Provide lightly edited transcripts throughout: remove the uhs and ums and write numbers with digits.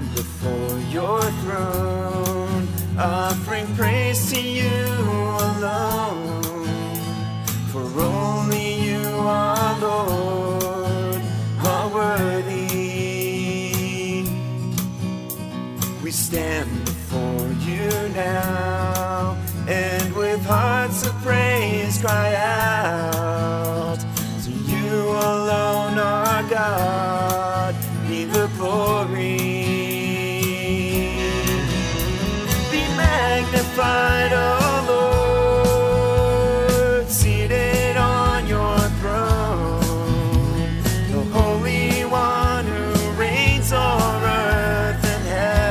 before your throne, offering praise to you alone. For only you are Lord, are worthy. We stand before you now, and with hearts of praise cry out. To you alone, our God, be the glory. Be magnified, O Lord, seated on your throne, the Holy One who reigns o'er earth and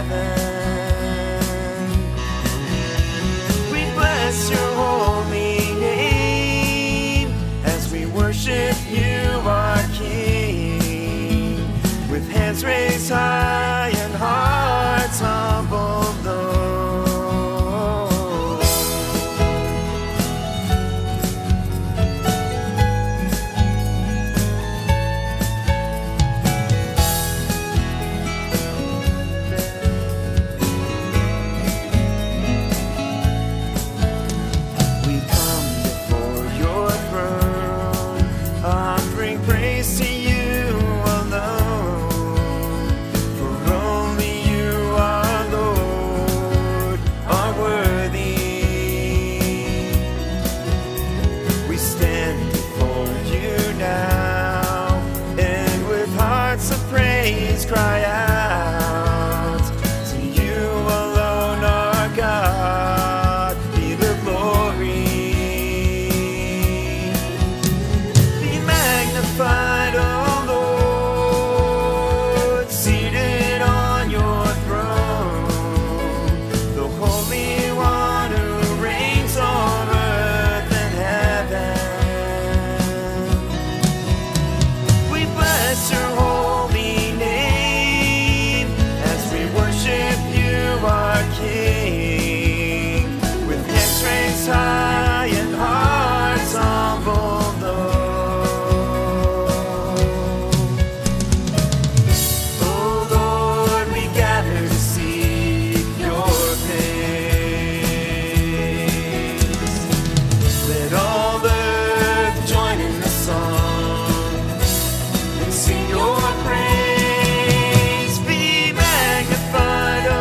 heaven. We bless your holy name as we worship you, our King, with hands raised high and hearts humbled low. We come before your throne, offering praise to you alone. For only you are Lord, are worthy. We stand before you now, and with hearts of praise cry out. To you alone, our God, be the glory. Be magnified, O Lord, seated on your throne, the Holy One who reigns on earth and heaven. We bless your holy name as we worship you, our King, with hands raised high and hearts humbled low. Oh Lord, we gather to seek your face. Let all earth join in the song and sing your praise. Be magnified, O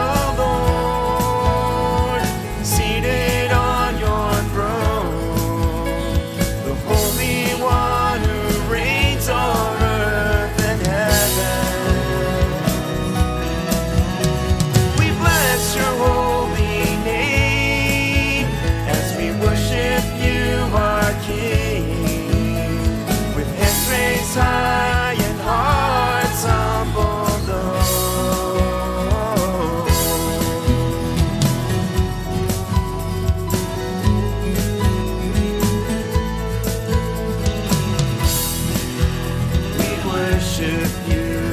Lord, seated on your throne, the Holy One who reigns on earth and heaven. We bless your holy name as we worship you, our King, with hands raised high and hearts humbled low. We worship you.